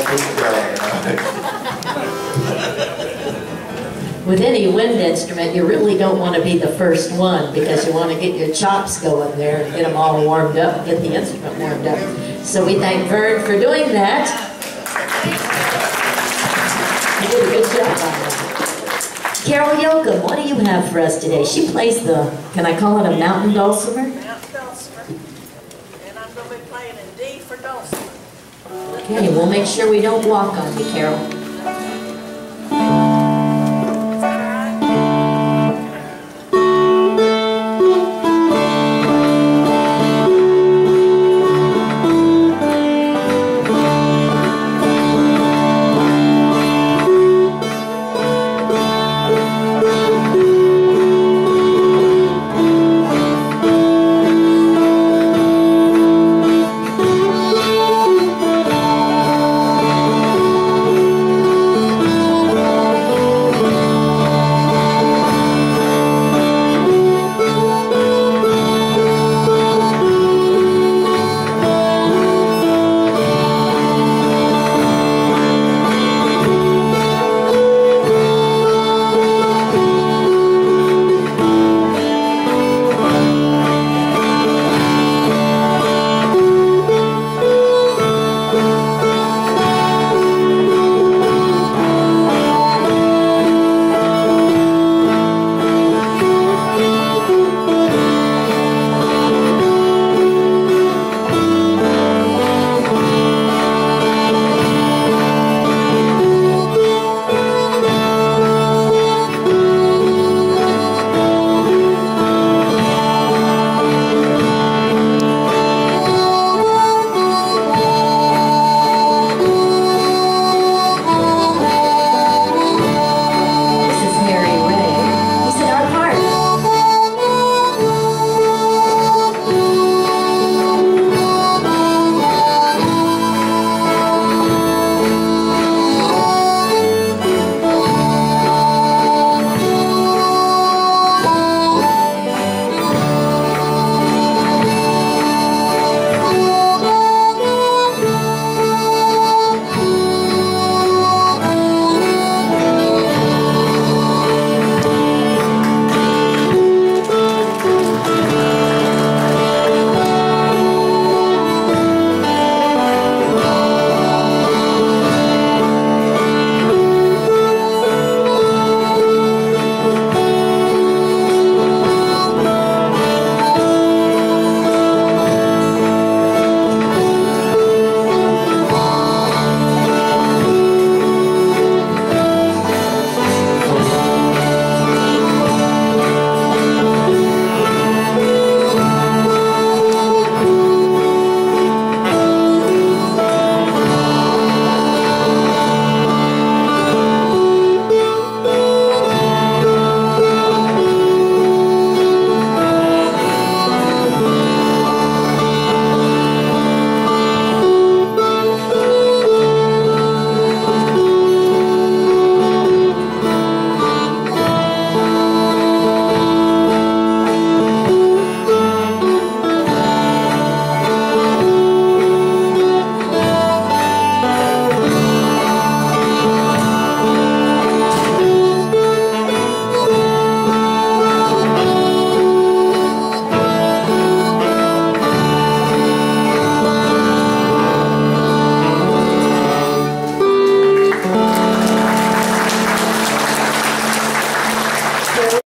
With any wind instrument, you really don't want to be the first one because you want to get your chops going there and get them all warmed up, get the instrument warmed up. So we thank Vern for doing that. You did a good job on that. Carol Yoakum, what do you have for us today? She plays the, can I call it a mountain dulcimer? Mountain dulcimer. And I'm going to be playing in D for dulcimer. Okay, we'll make sure we don't walk on you, Carol.